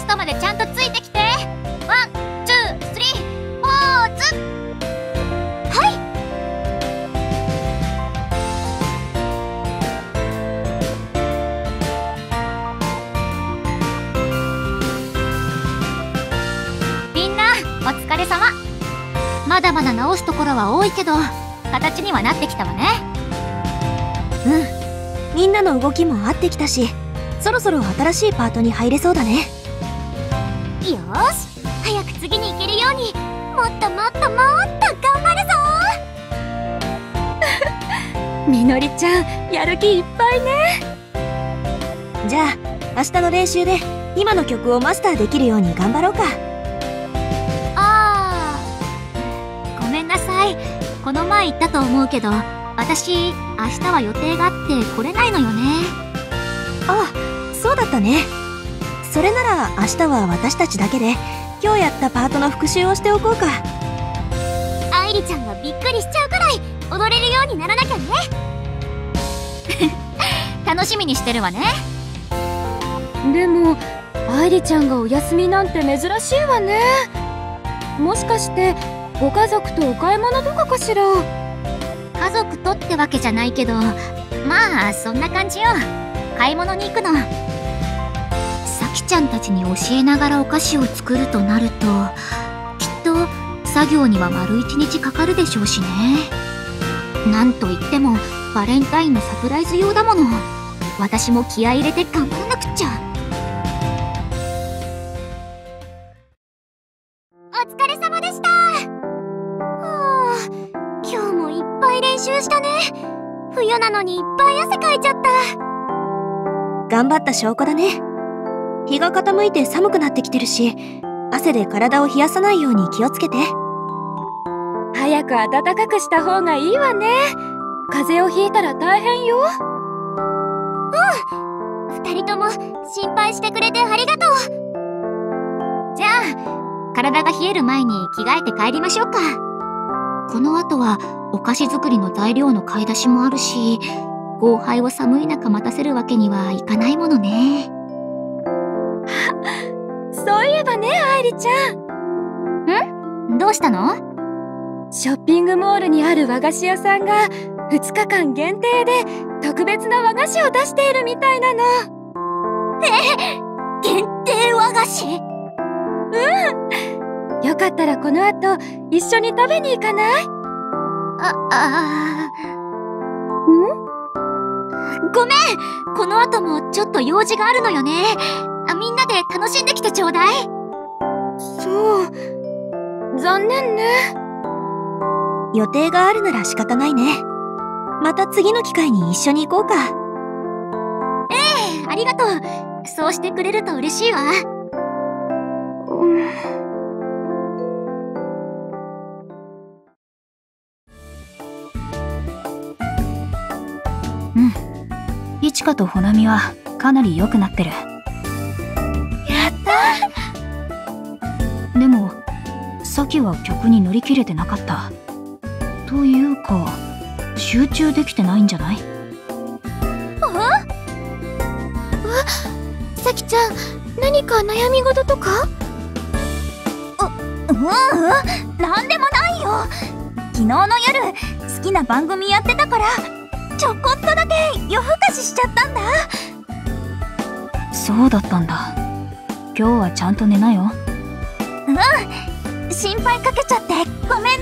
トまでちゃんとついてきて。ワン、ツー、スリー、ポーズ。はい。みんなお疲れ様。まだまだ直すところは多いけど形にはなってきたわね。 みんなの動きも合ってきたし、そろそろ新しいパートに入れそうだね。 よーし、早く次に行けるようにもっともっともっと頑張るぞ。 みのりちゃん、やる気いっぱいね。 じゃあ明日の練習で今の曲をマスターできるように頑張ろうか。 ごめんなさい。この前言ったと思うけど、私明日は予定があって来れないのよね。 ああ、そうだったね。それなら明日は私たちだけで今日やったパートの復習をしておこうか。 愛梨ちゃんがびっくりしちゃうくらい踊れるようにならなきゃね。楽しみにしてるわね。 でも愛梨ちゃんがお休みなんて珍しいわね。もしかしてご家族とお買い物とかかしら。 家族とってわけじゃないけど、まあそんな感じよ。買い物に行くの。さきちゃんたちに教えながらお菓子を作るとなると、きっと作業には丸1日かかるでしょうしね。なんといってもバレンタインのサプライズ用だもの。私も気合い入れて頑張らなくっちゃ。お疲れ様でした。今日もいっぱい練習したね。冬なのにいっぱい汗かいちゃった。 頑張った証拠だね。日が傾いて寒くなってきてるし、汗で体を冷やさないように気をつけて。 早く暖かくした方がいいわね。風邪をひいたら大変よ。 二人とも心配してくれてありがとう。じゃあ体が冷える前に着替えて帰りましょうか。この後はお菓子作りの材料の買い出しもあるし、後輩を寒い中待たせるわけにはいかないものね。 そういえばね、愛梨ちゃん。 どうしたの？ ショッピングモールにある和菓子屋さんが2日間限定で特別な和菓子を出しているみたいなの。 限定和菓子？ よかったらこの後一緒に食べに行かない？ ごめん、この後もちょっと用事があるのよね。みんなで楽しんできてちょうだい。 そう、残念ね。 予定があるなら仕方ないね。また次の機会に一緒に行こうか。 ありがとう。そうしてくれると嬉しいわ。 いちかとほなみはかなり良くなってる。 やったでもさきは曲に乗り切れてなかった。というか集中できてないんじゃない？ さきちゃん、何か悩み事とか？なんでもないよ。昨日の夜好きな番組やってたからちょこっとだけ夜更かししちゃったんだ。 そうだったんだ。今日はちゃんと寝なよ。 心配かけちゃってごめんね。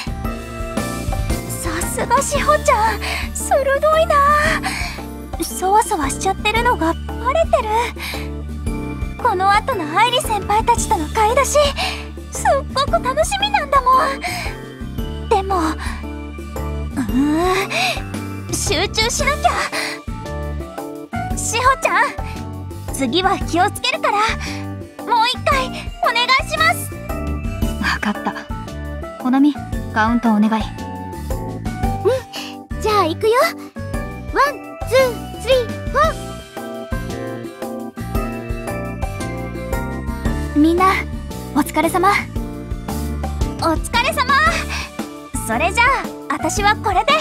さすがしほちゃん、鋭いな。そわそわしちゃってるのがバレてる。この後の愛理先輩たちとの買い出しすっごく楽しみなんだもん。でも集中しなきゃ。しほちゃん、次は気をつけるからもう一回お願いします。 わかった。ほなみ、カウントお願い。 じゃあ行くよ。ワン、ツー、スリー、フォー。みんなお疲れ様。お疲れ様。それじゃあ私はこれで。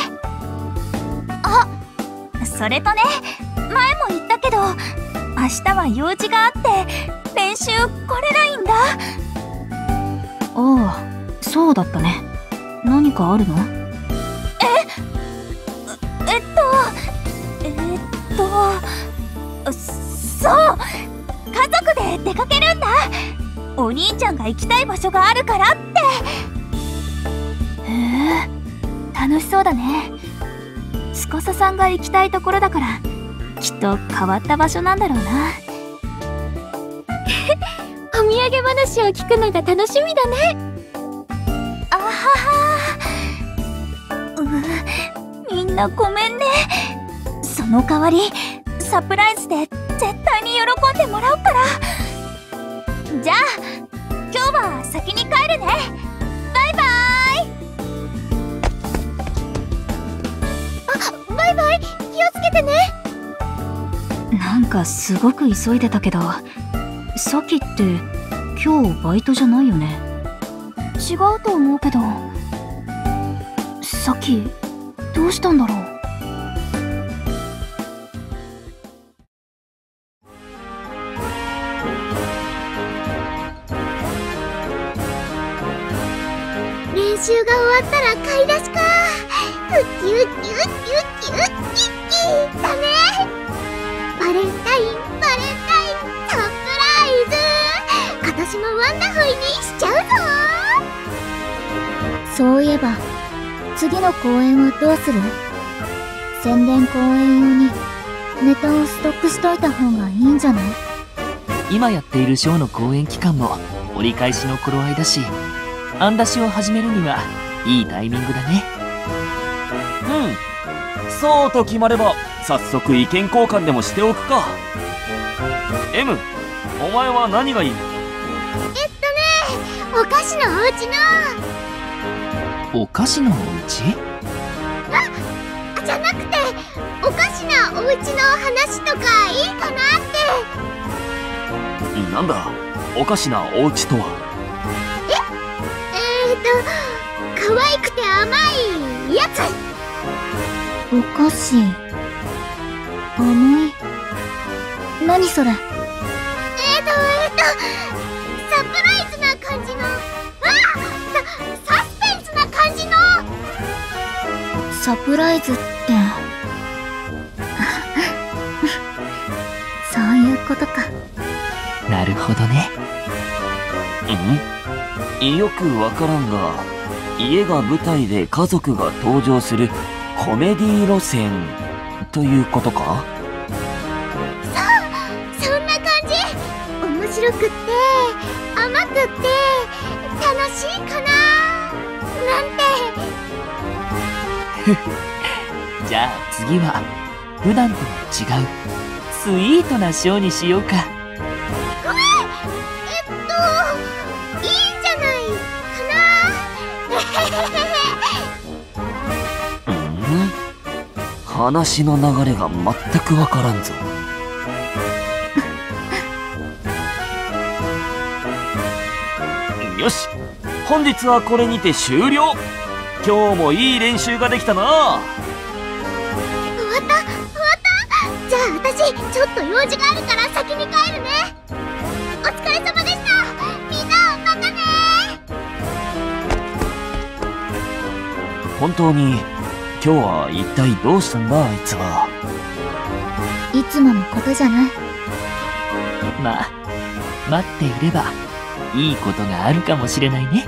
それとね、前も言ったけど明日は用事があって練練習来れないんだ。 ああ、そうだったね。何かあるの？ そう、家族で出かけるんだ。お兄ちゃんが行きたい場所があるからって。へえ、楽しそうだね。司さんが行きたいところだから、きっと変わった場所なんだろうな。 お土産話を聞くのが楽しみだね。 あはは。みんなごめんね。その代わりサプライズで絶対に喜んでもらうから。じゃあ今日は先に帰るね。バイバイ。あ、バイバイ。気をつけてね。 なんかすごく急いでたけど、さきって今日バイトじゃないよね？ 違うと思うけど。 さき、どうしたんだろう？ 練習が終わったら買い出しか。ウッキウッキウッキウッキウッキウッキだね。バレンタインサプライズ。今年もワンダフルにしちゃうぞ。そういえば次の公演はどうする？宣伝公演用にネタをストックしといた方がいいんじゃない？ 今やっているショーの公演期間も折り返しの頃合いだし、案出しを始めるにはいいタイミングだね。 そうと決まれば早速意見交換でもしておくか。M、お前は何がいい？ お菓子のお家の。 お菓子のお家？ じゃなくて、おかしなお家の話とかいいかなって。 なんだ、おかしなお家とは？ 可愛くて甘いやつ。お菓子甘い。何それ？サプライズな感じの。サスペンスな感じの。サプライズってそういうことか。 なるほどね。 よくわからんが、家が舞台で家族が登場するコメディ路線ということか？ そんな感じ。面白くって甘くって楽しいかななんて。 じゃあ次は普段とは違うスイートなショーにしようか。 いいんじゃないかな。 話の流れが全くわからんぞ。よし、本日はこれにて終了。今日もいい練習ができたな。 終わった。じゃあ私ちょっと用事があるから先に帰るね。お疲れ様でした。みんなまたね。 本当に今日は一体どうしたんだ、あいつは。 いつものことじゃない。 まあ待っていればいいことがあるかもしれないね。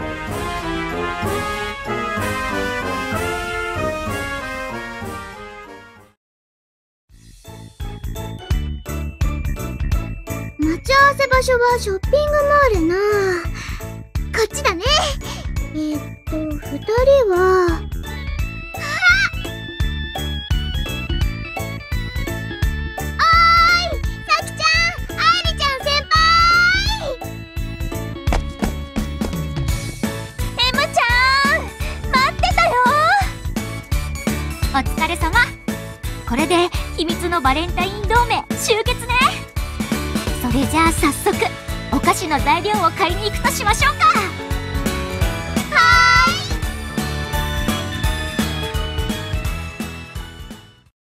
待ち合わせ場所はショッピングモールのこっちだね。2人はお疲れ様。これで秘密のバレンタイン同盟終結ね。それじゃあ早速お菓子の材料を買いに行くとしましょうか。